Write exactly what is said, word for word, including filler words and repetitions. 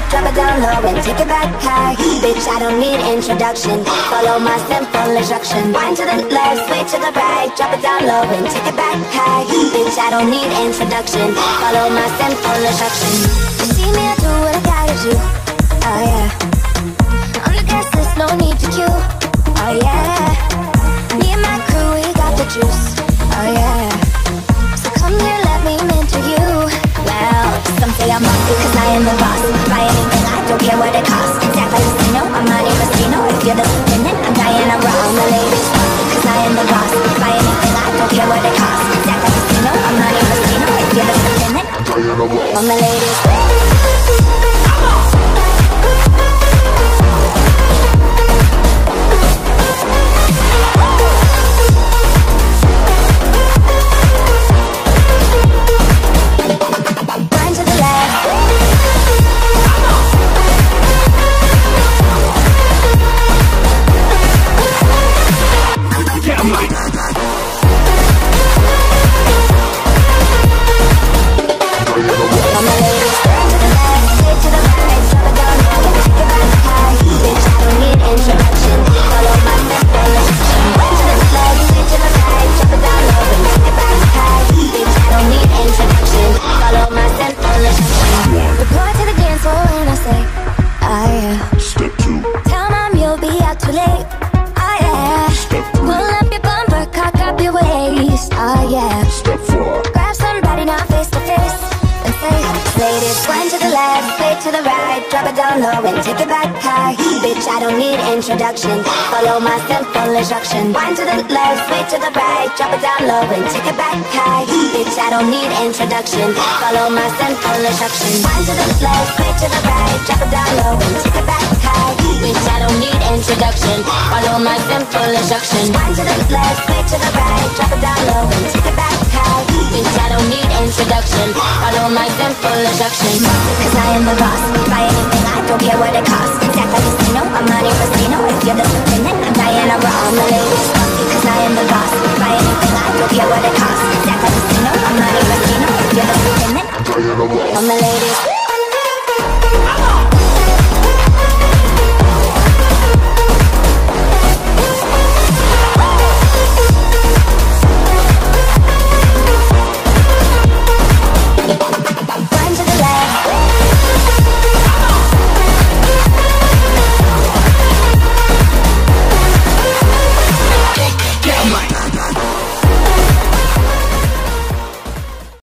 drop it down low and take it back high. Bitch, I don't need introduction, follow my simple instruction. Wind to the left, sway to the right, drop it down low and take it back high. Bitch, I don't need introduction, follow my simple instruction. You see me, I do what I gotta do. Oh yeah, on the gas list, no need to queue. Oh yeah, me and my crew, we got the juice. Oh yeah, so come here, let me mentor you. Well, some say I'm bossy cause I am the boss. Buy anything, I don't care what it costs. Stack like casino, I'm Monte Rustino. If you're the lieutenant, I'm Diana Ross. I'm the latest bossy cause I am the boss. Buy anything, I don't care what it costs. Stack like casino, I'm Monte Rustino. If you're the lieutenant, I'm the latest. And take it back high. Bitch, I don't need introduction, follow my simple instruction. Wind to the left, sway to the right, drop it down low and take it back high. Bitch, I don't need introduction, follow my simple instruction. Wind to the left, sway to the right, drop it down low and take it back high. Bitch, I don't need introduction, follow my simple instruction. Wind to the left, sway to the right, drop it down low and take it back high. Bitch, I don't need introduction, follow my simple instruction. Cause I am the boss, buy anything, I don't care what it costs. Stack like casino, I'm Monte Rustino. If you're the lieutenant, I'm Diana Ross. I'm the latest bossy cause I am the boss. Buy anything, I don't care what it costs. Stack like casino, I'm Monte Rustino. If you're the lieutenant, I'm the latest.